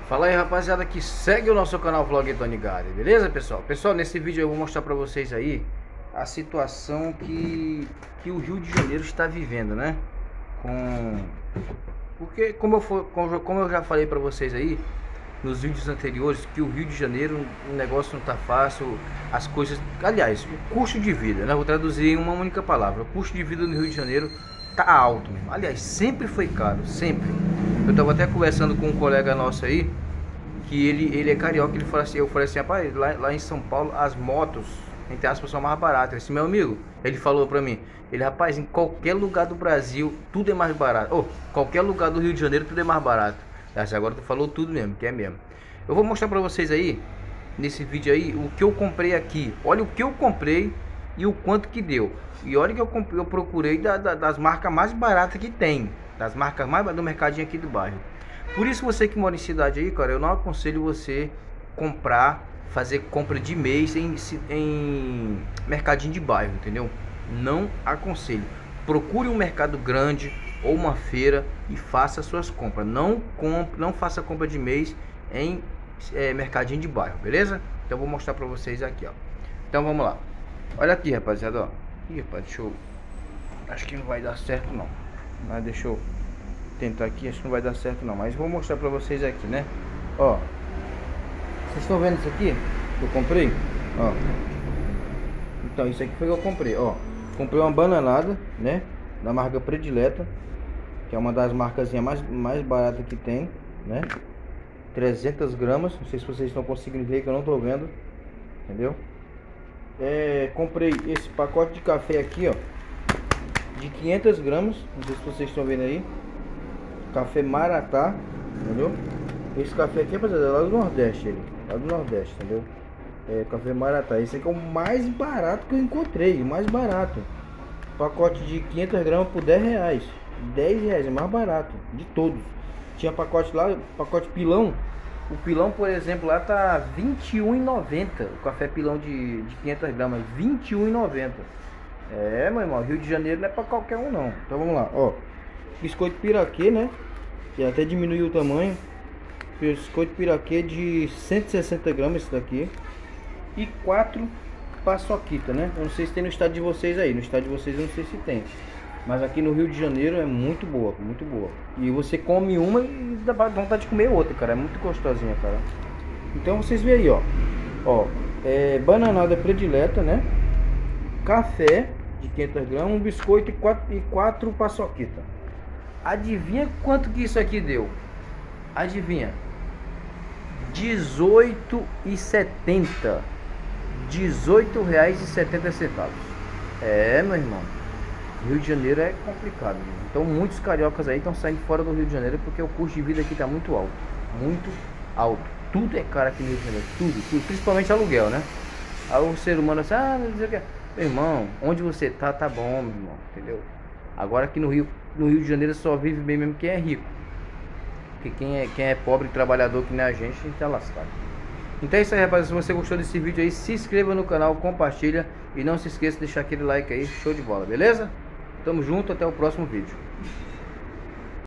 Fala aí, rapaziada, que segue o nosso canal Vlog Tony Garden, beleza, pessoal? Pessoal, nesse vídeo eu vou mostrar pra vocês aí a situação que o Rio de Janeiro está vivendo, né? Porque como eu já falei pra vocês aí nos vídeos anteriores, que o Rio de Janeiro, o negócio não tá fácil, as coisas... Aliás, o custo de vida, né? Vou traduzir em uma única palavra. O custo de vida no Rio de Janeiro tá alto mesmo. Aliás, sempre foi caro, sempre. Eu tava até conversando com um colega nosso aí, que ele é carioca, ele fala assim, eu falei assim, rapaz, lá em São Paulo as motos, entre aspas, são mais baratas. Esse meu amigo, ele falou pra mim, rapaz, em qualquer lugar do Brasil tudo é mais barato. Ou qualquer lugar do Rio de Janeiro tudo é mais barato. Agora tu falou tudo mesmo, que é mesmo. Eu vou mostrar pra vocês aí, nesse vídeo aí, o que eu comprei aqui. Olha o que eu comprei e o quanto que deu. E olha que eu procurei das marcas mais baratas que tem. Das marcas mais do mercadinho aqui do bairro. Por isso você que mora em cidade aí, cara, eu não aconselho você fazer compra de mês em mercadinho de bairro, entendeu? Não aconselho. Procure um mercado grande ou uma feira e faça suas compras. Não faça compra de mês em mercadinho de bairro, beleza? Então eu vou mostrar pra vocês aqui, ó. Então vamos lá. Olha aqui, rapaziada, ó. Ih, rapaz, acho que não vai dar certo não. Mas deixa eu tentar aqui, acho que não vai dar certo não. Mas vou mostrar pra vocês aqui, né? Ó. Vocês estão vendo isso aqui? Que eu comprei? Ó. Então, isso aqui foi que eu comprei, ó. Comprei uma bananada, né? Da marca Predileta, que é uma das marcas mais baratas que tem, né? 300 gramas, não sei se vocês estão conseguindo ver, que eu não tô vendo, entendeu? Comprei esse pacote de café aqui, ó, de 500 gramas, não sei se vocês estão vendo aí. Café Maratá, entendeu? Esse café aqui, rapaziada, é lá do Nordeste, ele, lá do Nordeste, entendeu? Café Maratá. Esse aqui é o mais barato que eu encontrei, o mais barato. Pacote de 500 gramas por 10 reais. 10 reais, é mais barato de todos. Tinha pacote lá, pacote pilão. O pilão, por exemplo, lá tá R$21,90. O café pilão de 500 gramas, R$21,90. Meu irmão, Rio de Janeiro não é pra qualquer um não. Então vamos lá, ó. Biscoito piraquê, né? Que até diminuiu o tamanho. Biscoito piraquê de 160 gramas esse daqui. E 4 paçoquita, né? Eu não sei se tem no estado de vocês aí. No estado de vocês eu não sei se tem. Mas aqui no Rio de Janeiro é muito boa, muito boa. E você come uma e dá vontade de comer outra, cara. É muito gostosinha, cara. Então vocês veem aí, ó. Ó, bananada predileta, né? Café de 500 gramas, um biscoito e 4 paçoquita. Adivinha quanto que isso aqui deu? Adivinha? R$18,70. R$18,70. Meu irmão. Rio de Janeiro é complicado, né? Então muitos cariocas aí estão saindo fora do Rio de Janeiro porque o custo de vida aqui tá muito alto. Muito alto. Tudo é caro aqui no Rio de Janeiro. Tudo. Principalmente aluguel, né? Aí o ser humano assim, não sei o que. Meu irmão, onde você tá bom, meu irmão. Entendeu? Agora aqui no Rio de Janeiro só vive bem mesmo quem é rico. Porque quem é pobre, trabalhador que nem a gente tá lascado. Então é isso aí, rapaziada. Se você gostou desse vídeo aí, se inscreva no canal, compartilha. E não se esqueça de deixar aquele like aí. Show de bola, beleza? Tamo junto, até o próximo vídeo.